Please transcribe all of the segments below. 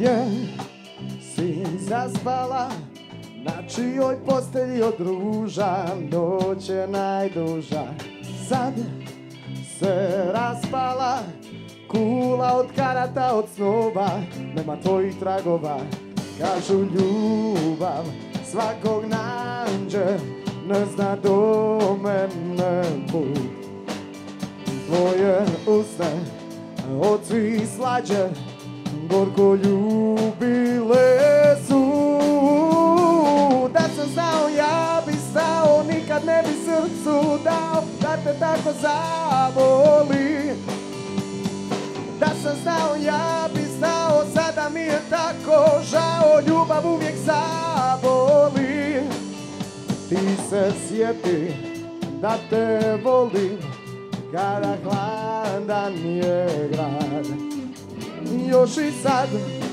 Gdje si zaspala, na čijoj postelji od ruža, noć je najduža. Sad se raspala, kula od karata od snova, nema tvojih tragova. Kažu ljubav svakog nađe, ne zna do mene put. Tvoje usne od svih slađe, gorko ljubile su. Da sam znao, ja bi stao, nikad ne bi srcu dao da te tako zavoli. Da sam znao, ja bi znao, sada mi je tako žao, ljubav uvijek zaboli. Ti se sjeti da te volim, kada hladan je grad. Još i sad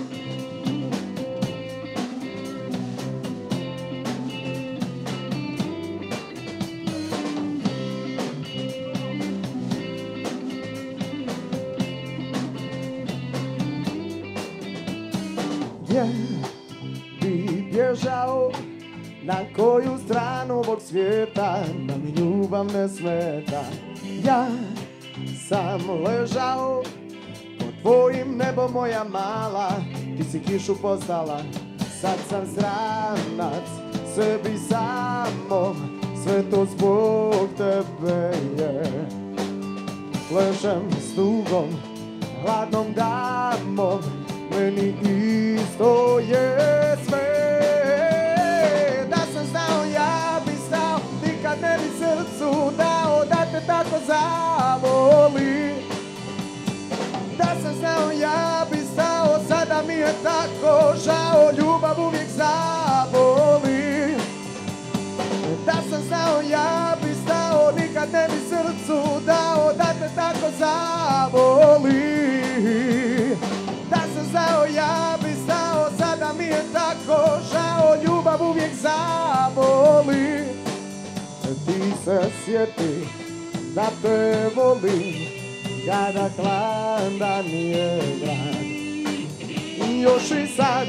gdje bi bježao, na koju stranu ovog svijeta, da mi ljubav ne smeta. Ja sam ležao pod tvojim nebom, moja mala, ti si kišu postala. Sad sam stranac sebi samom, sve to zbog tebe je. Ležem s tugom, hladnom damom, meni isto je sve. Da sam znao, ja bi stao, nikad ne bi srcu dao da te tako zavoli. Da sam znao, ja bi stao, sada mi je tako žao, ljubav uvijek zaboli. Da sam znao, ja bi stao, nikad ne bi srcu dao da te tako zavoli. Da sam znao, ja bi stao, sada mi je tako žao, ljubav uvijek zaboli. Ti se sjeti da te volim, kada hladan je grad. Još i sad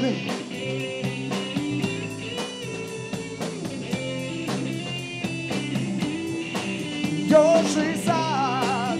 još i sad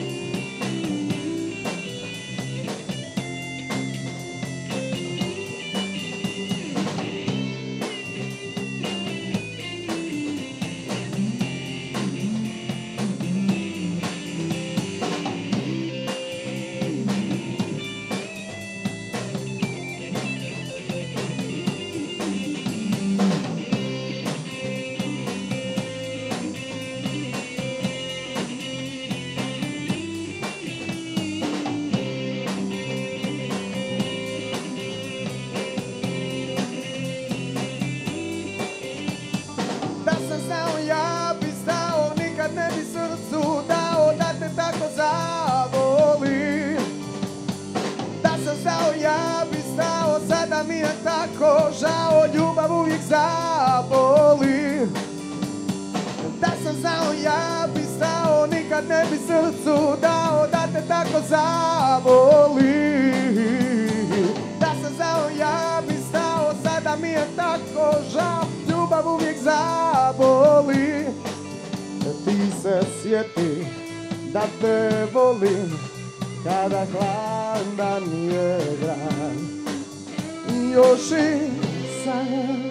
mi je tako žao, ljubav uvijek zaboli. Da sam znao, ja bi stao, nikad ne bi srcu dao da te tako zavoli. Da sam znao, ja bi stao, sada mi je tako žao, ljubav uvijek zaboli. Ti se sjeti da te volim, kada hladan je grad. Još i sad